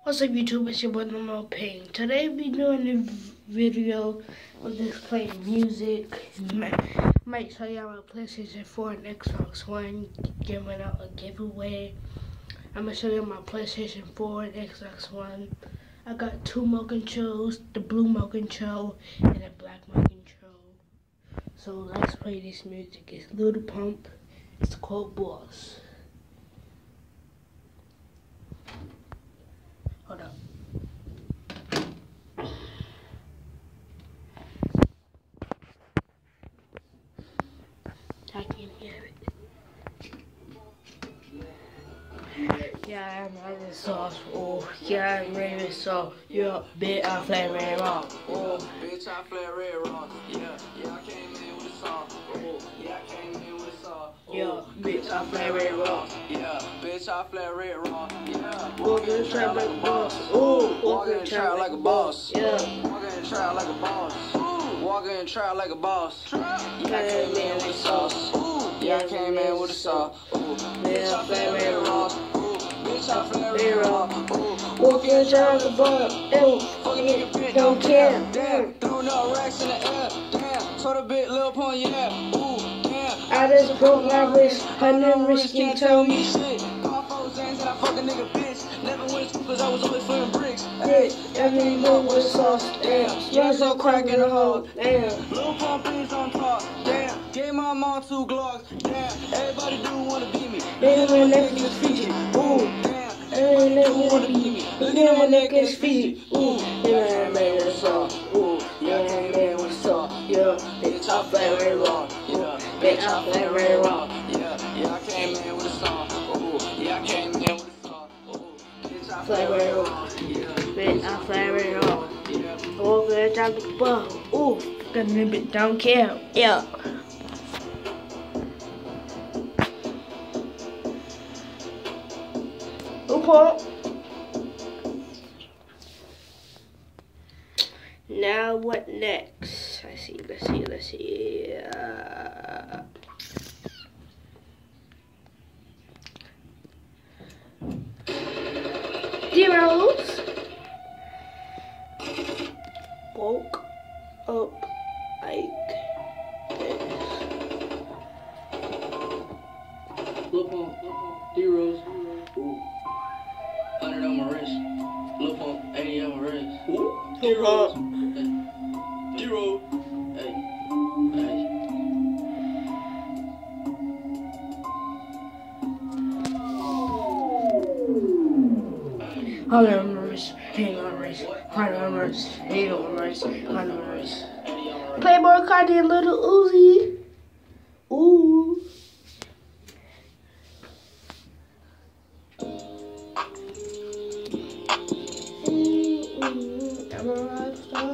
What's up YouTube, it's your boy Normal Pain. Today we doing a video of just playing music. Might show y'all my PlayStation 4 and Xbox One, giving out a giveaway. I'm gonna show you my PlayStation 4 and Xbox One. I got two remote controls, the blue remote control and the black remote control. So let's play this music. It's Lil Pump. It's called Boss. Hold up. I can hear it. Yeah, I'm ready sauce. Oh, yeah, I'm ready sauce. Yeah, bitch, I flat red raw. Oh, bitch, I flat red raw. Yeah, I came in with a song. Oh, yeah, I came in with a song. Yeah, bitch, I flat red raw. Yeah, bitch, I flat red raw. Yeah, walk in the trap like a boss. Ooh, walk in the trap like a boss. Yeah, walk in the trap like a boss. Walk in the trap like a boss. Yeah, I came in with a sauce. Yeah, I came in with a sauce. Bitch, I flat red raw. Bitch, I flat red raw. walk in the trap like a boss. Ew, Fucking nigga bitch, don't care. Damn, throwing up racks in the air. Damn, told a bit Lil Pump, yeah. Ooh, damn. I just broke my wrist. Her name Rich can't tell me shit. Call 4 Zans and I fuck a nigga bitch. Never went to school cause I was always flipping bricks. Hey, every know with sauce. Damn, you're so crack in the hole. Damn, Lil Pump is on top. Damn, gave my mom 2 Glocks. Damn, everybody do wanna be me. nigga, my neck is Fiji. Ooh, Damn, every nigga wanna be me. Look at my neck is Fiji. Ooh, yeah, man, with sauce. Ooh, yeah, man, with sauce. Yeah, bitch, I flat red raw. yeah, Bitch, I flat red raw. yeah, I came in with a song. Ooh, yeah, I came in with a song. Ooh, bitch, I Flat red raw. Bitch, I flat red raw. Oh, bitch, I the ball. Ooh, got a little bit don't care. Yeah. Pump. Now what next? Let's see. Zeros. Woke up like this. Lil Pump, D-Rose. Ooh. 100 on my wrist. Lil Pump, 80 on my wrist. Ooh. D-Rose. D-Rose. Hey. Hey. Hang on wrist. Playboy Cardi and Little Uzi. Ooh. I'm a rock star.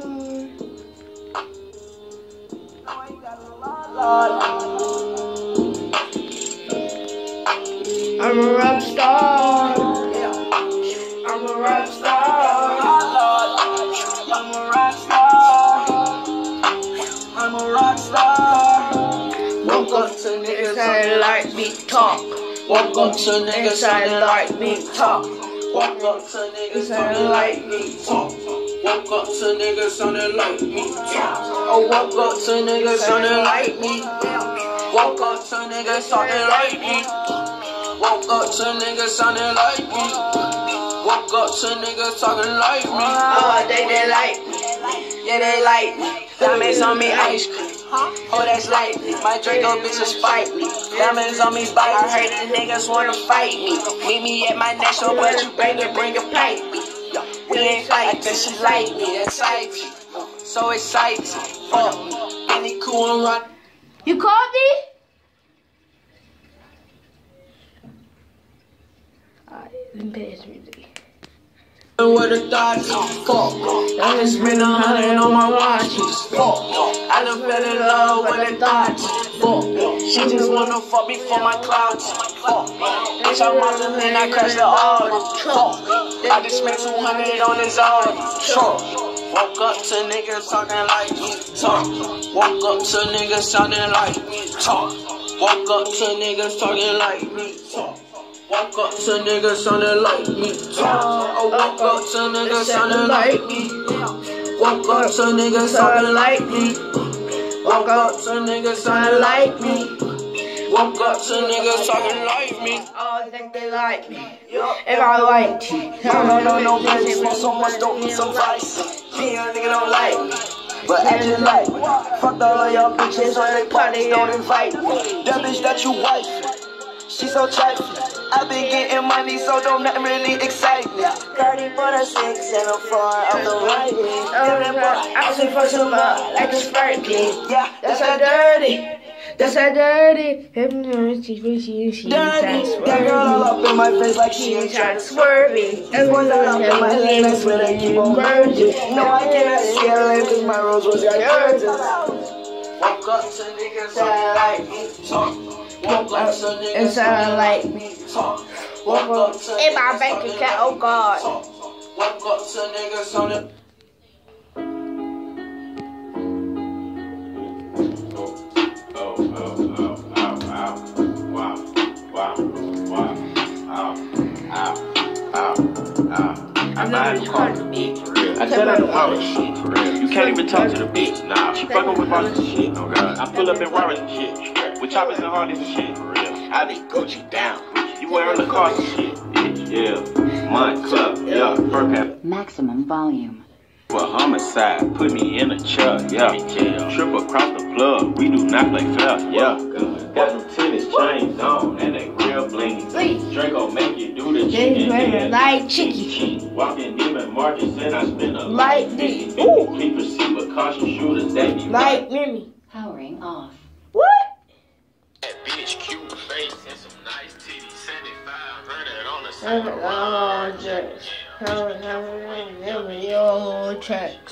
I'm a rock star. I'm a rock star. I'm a rock star. I'm a rock star. Woke up to niggas that like me talk. Woke up to niggas that like me talk. Woke up to niggas that like me talk. Woke up to niggas sounding like me talk. Oh, woke up to niggas sounding like me. Woke up to niggas sounding like me. Woke up to niggas sounding like me. Woke up to niggas talking like me. Oh, they like me. Yeah, they like me. Diamonds on me, ice cream. Oh, that's like me. My Draco bitches fight me. Diamonds on me, bite. I heard the niggas wanna fight me. Meet me at my national, but you bring a pipe me. We ain't fighting, she like me. That's exciting. So exciting. Fuck me. Any cool and run. You called me? Alright, let me play this music. What the thoughts, fuck. I just spent 100 on my watches, fuck. I done fell in love with the thoughts, fuck. She just wanna fuck me for my clouds, fuck. Bitch, I'm out and I crashed the auto, fuck. I just spent 200 on this auto, truck. Woke up to niggas talking like me, talk. Woke up to niggas sounding like me, talk. Woke up to niggas talking like me, talk. Walk up to niggas sounding like me. I walk up to niggas sounding like me. Walk up to niggas sounding like me. Walk up to niggas sounding like me. Walk up to niggas talking like me. I think they like me. If I like you. No, bitch, smoke so much dope, some vice. Yeah, nigga don't like me. But I just like me. Fuck all of y'all bitches on they parties, don't invite me. That bitch that you wife, she so trifling. I been getting money, so don't nothing really excite me. 30 for the 6 and a 4 of the right way. I should for some like a sparkly. Yeah, that's a dirty. That's a dirty. She That girl all up in my face like she ain't trying to swerve it. Everyone all up in my face when they keep on merging. No, I cannot see her lane cause my rose was got urgent. Walk up to niggas sound like me. Walk up to niggas sound like me. Walk up to in my bank account, oh God. Walk up to niggas on the I said I know all this shit, for real. You can't even talk to the bitch, nah. She fucking with bosses and shit, oh God. I pull up in Rollins and shit, with choppers and Harleys and shit, for real. I be Gucci down, you wearing the cars and shit, bitch, yeah. Mine club, yeah, fur cap. Maximum volume. Well, homicide, put me in a truck, yeah. Trip across the plug, we do not play fair, yeah. Got them tennis chains on, and they real blingy. Draco make you do the chicken. Like chicky. Walking Neiman Marcus, and I spend a like this. Keep proceed with caution shooters, they be like Mimi. Powering off. What? That bitch cute face and some nice titties, 7,500 on the side. Your tracks.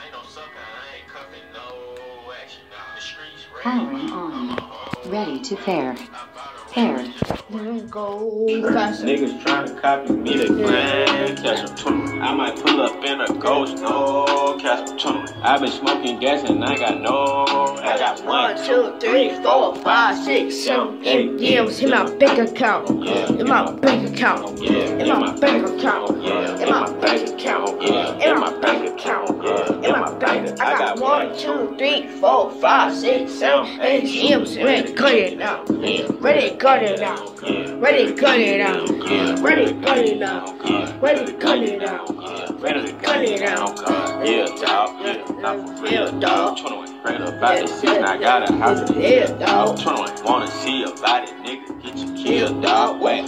Powering on. Ready to pair. Paired. Go faster. Niggas trying to copy me, they plan catch a tunnel. I might pull up in a ghost, no catch a tunnel. I been smoking gas and I got no. I got 1, 2, 3, 4, 5, 6, 7, 8 M's in my bank account. In my bank account. In my bank account. In my bank account. In my bank account. In my bank. I got 1, 2, 3, 4, 5, 6, 7, 8 M's ready to cut it now. Ready to cut it out. Ready to cut it out. Ready to cut it out. Ready to cut it out. Ready to cut it out. Yeah, dog. Yeah, not for real, dog. 21 straight up out the season. I got a house in the dog. 21 wanna see about it, nigga. Get you killed, dog. Wait.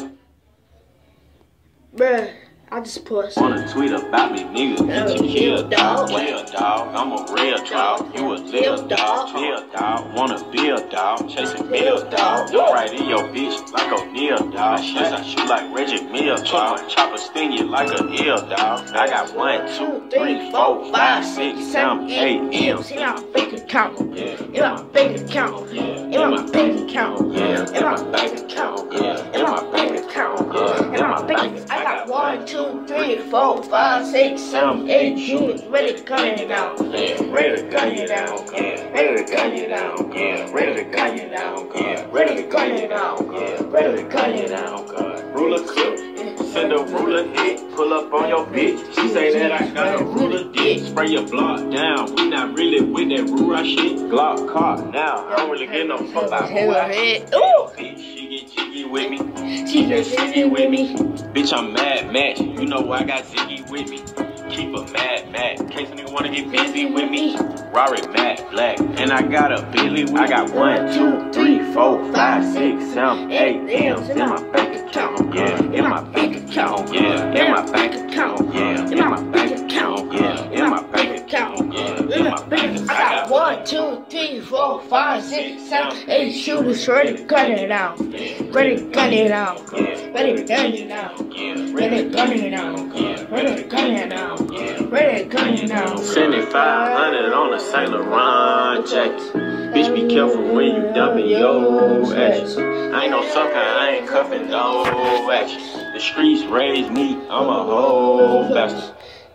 Bruh, I just pushed. Wanna tweet about me, nigga. Get you killed, dog. Real dog. I'm a real dog. You a little dog. Real dog. Wanna be a dog. Chasing meal, dog. You right in your bitch like O'Neal, dog. Yes, I shoot like Reggie Mill, dog. Chopper sting you like a eel, dog. I got 1, 2, 3, 4, 5, 6, 7, 8 M's in my bank account. In my bank account. In my bank account. In my bank account. In my bank account. In my bank. I got 1, 2, 3, 4, 5, 6, 7, 8 shooters. Ready to gun it down. Ready to gun it down. Ready to gun it down. Ready to gun it down. Ready to gun it down. Ready to gun it down. Ruler clip, send a ruler hit, pull up on your bitch. She say that I got a ruler dick. Spray your block down, we not really with that ruler shit. Glock car now, I don't really get no fuck about who I hit. Bitch, she get jiggy with me. She get jiggy with me. Bitch, I'm mad match, you know I got Ziggy with me. Keep a mad Mac, in case a nigga wanna get busy with me. Rari matte black, and I got a Billy with me. I got 1, 2, 3, 4, 5, 6, 7, 8 M's in my bank account. Yeah, in my bank account. Yeah, in my bank account. Yeah, in my bank account. Yeah, in my bank account. Yeah, in my bank account. I got 1, 2, 3, 4, 5, 6, 7, 8 shooters ready to gun it out. Ready to gun it out. Ready to gun it out. Ready to gun it out. Ready to gun it out. Ready to gun it out. 7,500 on a Saint Laurent jacket. Bitch, be careful when you dumping your action. I ain't no sucker, I ain't cuffing no action. The streets raised me, I'm a whole bastard.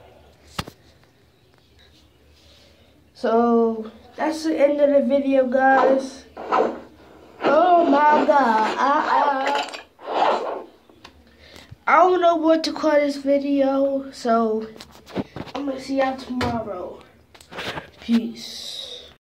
So that's the end of the video, guys. Oh my God. I don't know what to call this video, so I'm gonna see y'all tomorrow. Peace.